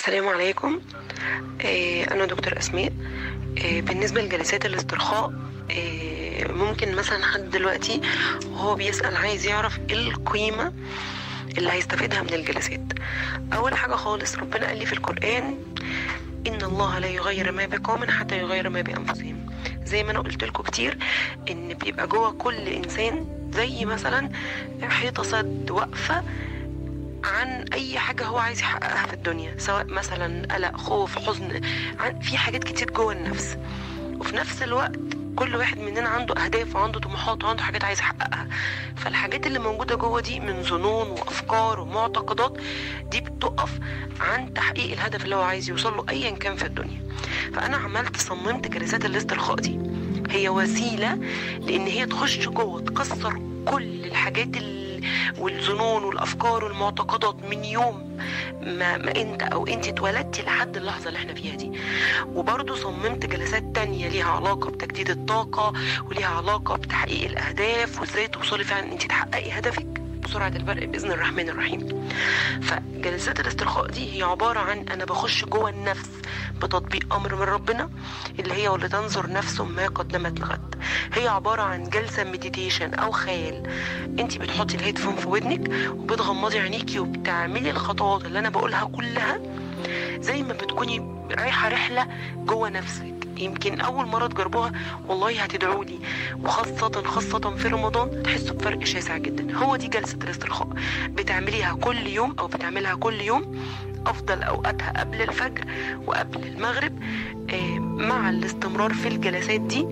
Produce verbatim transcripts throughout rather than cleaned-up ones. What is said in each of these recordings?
السلام عليكم. آه، أنا دكتور أسماء. آه، بالنسبة لجلسات الاسترخاء، آه، ممكن مثلا حد دلوقتي وهو بيسأل عايز يعرف ايه القيمة اللي هيستفيدها من الجلسات. أول حاجة خالص، ربنا قال لي في القرآن: إن الله لا يغير ما بقوم حتى يغير ما بأنفسهم. زي ما أنا قلت لكم كتير، إن بيبقى جوه كل إنسان زي مثلا حيطة سد واقفة عن اي حاجه هو عايز يحققها في الدنيا، سواء مثلا قلق، خوف، حزن، عن في حاجات كتير جوه النفس. وفي نفس الوقت كل واحد مننا عنده اهداف وعنده طموحات وعنده حاجات عايز يحققها. فالحاجات اللي موجوده جوه دي من ظنون وافكار ومعتقدات، دي بتقف عن تحقيق الهدف اللي هو عايز يوصل له ايا كان في الدنيا. فانا عملت صممت جلسات الاسترخاء دي، هي وسيله لان هي تخش جوه تكسر كل الحاجات اللي والظنون والافكار والمعتقدات من يوم ما, ما انت او انت اتولدتي لحد اللحظه اللي احنا فيها دي. وبرضه صممت جلسات تانية ليها علاقه بتجديد الطاقه وليها علاقه بتحقيق الاهداف وازاي توصلي فعلا انت تحققي هدفك بسرعه البرق باذن الرحمن الرحيم. فجلسات الاسترخاء دي هي عباره عن انا بخش جوه النفس بتطبيق امر من ربنا اللي هي ولتنظر نفس ما قدمت لغد. هي عباره عن جلسه مديتيشن او خيال. انت بتحطي الهيدفون في ودنك وبتغمضي عينيكي وبتعملي الخطوات اللي انا بقولها كلها زي ما بتكوني رايحه رحله جوه نفسك. يمكن اول مره تجربوها والله هتدعوا لي، وخاصه خاصه في رمضان تحسوا بفرق شاسع جدا. هو دي جلسه الاسترخاء، بتعمليها كل يوم او بتعملها كل يوم، افضل اوقاتها قبل الفجر وقبل المغرب. آه مع الاستمرار في الجلسات دي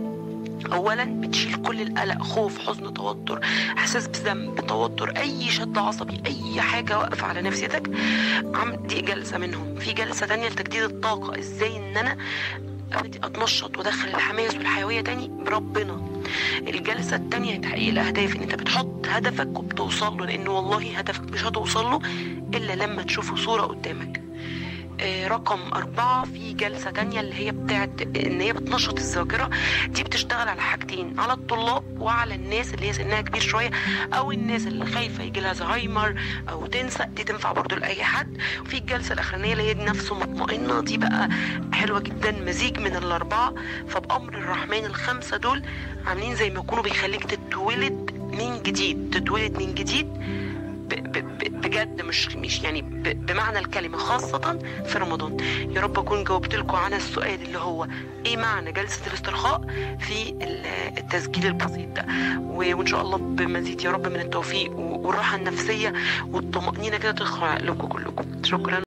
اولا بتشيل كل القلق، خوف، حزن، توتر، احساس بذنب، توتر، اي شد عصبي، اي حاجه واقفه على نفسيتك. دي جلسه منهم. في جلسه تانية لتجديد الطاقه، ازاي ان انا ابتدي اتنشط وادخل الحماس والحيويه تاني بربنا. الجلسه التانية لتحقيق الاهداف، ان انت بتحط هدفك وبتوصل له، لان والله هدفك مش هتوصل له الا لما تشوفه صوره قدامك. آه رقم أربعة، في جلسة تانية اللي هي بتاعت إن هي بتنشط الذاكرة. دي بتشتغل على حاجتين، على الطلاب وعلى الناس اللي هي سنها كبير شوية أو الناس اللي خايفة يجيلها زهايمر أو تنسى، دي تنفع برضو لأي حد. وفي الجلسة الأخرانية اللي هي نفسه مطمئنة، دي بقى حلوة جدا، مزيج من الأربعة. فبأمر الرحمن الخمسة دول عاملين زي ما يكونوا بيخليك تتولد من جديد، تتولد من جديد بجد، مش مش يعني بمعنى الكلمه، خاصه في رمضان. يا رب اكون جاوبت لكم على السؤال اللي هو ايه معنى جلسه الاسترخاء في التسجيل البسيط ده، وان شاء الله بمزيد يا رب من التوفيق والراحه النفسيه والطمانينه كده تدخل على قلوبكم كلكم. شكرا.